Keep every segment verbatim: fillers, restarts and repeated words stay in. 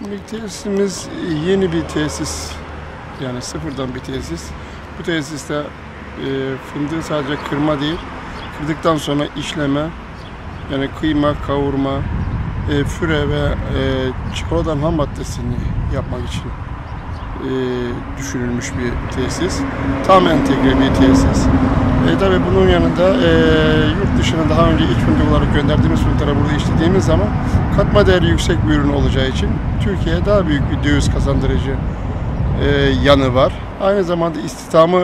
Şimdi tesisimiz yeni bir tesis, yani sıfırdan bir tesis. Bu tesiste e, fındığı sadece kırma değil, kırdıktan sonra işleme, yani kıyma, kavurma, e, füre ve e, çikolatanın ham maddesini yapmak için e, düşünülmüş bir tesis. Tam entegre bir tesis. E, tabii bunun yanında e, yurt dışına daha önce iç fındık olarak gönderdiğimiz fındıkları burada işlediğimiz zaman katma değeri yüksek bir ürün olacağı için Türkiye'ye daha büyük bir döviz kazandırıcı e, yanı var. Aynı zamanda istihdamı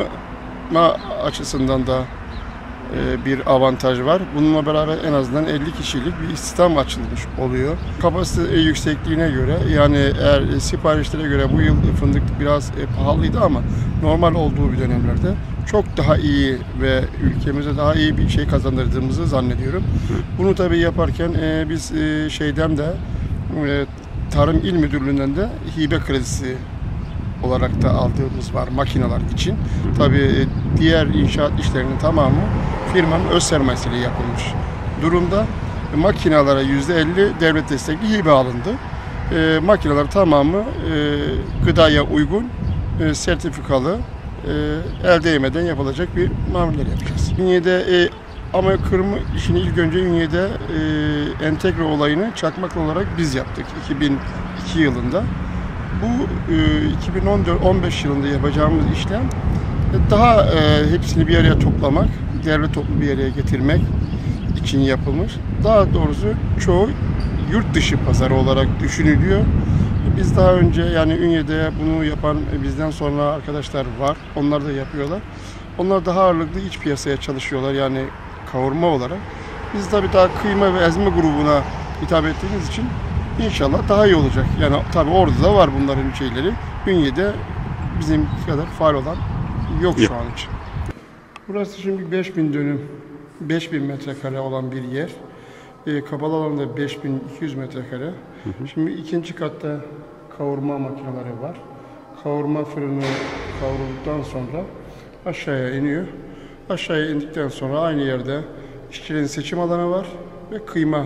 açısından da e, bir avantaj var. Bununla beraber en azından elli kişilik bir istihdam açılmış oluyor. Kapasite yüksekliğine göre, yani eğer siparişlere göre bu yıl fındık biraz e, pahalıydı ama normal olduğu bir dönemlerde çok daha iyi ve ülkemize daha iyi bir şey kazandırdığımızı zannediyorum. Bunu tabii yaparken e, biz e, şeyden de e, Tarım İl Müdürlüğü'nden de hibe kredisi olarak da aldığımız var makineler için. Tabii diğer inşaat işlerinin tamamı firmanın öz sermayesiyle yapılmış durumda. Makinelere yüzde elli devlet destekli hibe alındı. E, makineler tamamı e, gıdaya uygun, e, sertifikalı, e, el değmeden yapılacak bir mamuller yapacağız. Ünye'de e, ama kırma işini ilk önce Ünye'de e, entegre olayını çakmaklı olarak biz yaptık iki bin iki yılında. Bu e, iki bin on dört on beş yılında yapacağımız işlem daha e, hepsini bir araya toplamak, derli toplu bir araya getirmek için yapılmış. Daha doğrusu çoğu yurt dışı pazarı olarak düşünülüyor. Biz daha önce, yani Ünye'de bunu yapan bizden sonra arkadaşlar var. Onlar da yapıyorlar. Onlar daha ağırlıklı iç piyasaya çalışıyorlar, yani kavurma olarak. Biz tabii daha kıyma ve ezme grubuna hitap ettiğimiz için İnşallah daha iyi olacak. Yani tabii orada da var bunların şeyleri. Ünye'de bizim kadar faal olan yok şu an için. Burası şimdi beş bin dönüm, beş bin metrekare olan bir yer. E, kapalı alanda beş bin iki yüz metrekare. Hı hı. Şimdi ikinci katta kavurma makineleri var. Kavurma fırını kavrulduktan sonra aşağıya iniyor. Aşağıya indikten sonra aynı yerde işçilerin seçim alanı var ve kıyma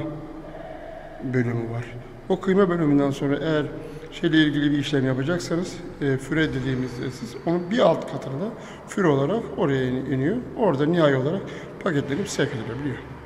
bölümü var. O kıyma bölümünden sonra eğer şeyle ilgili bir işlem yapacaksanız e, füre dediğimizde siz onun bir alt katında füre olarak oraya iniyor. Orada nihai olarak paketlenip sevk edilebiliyor.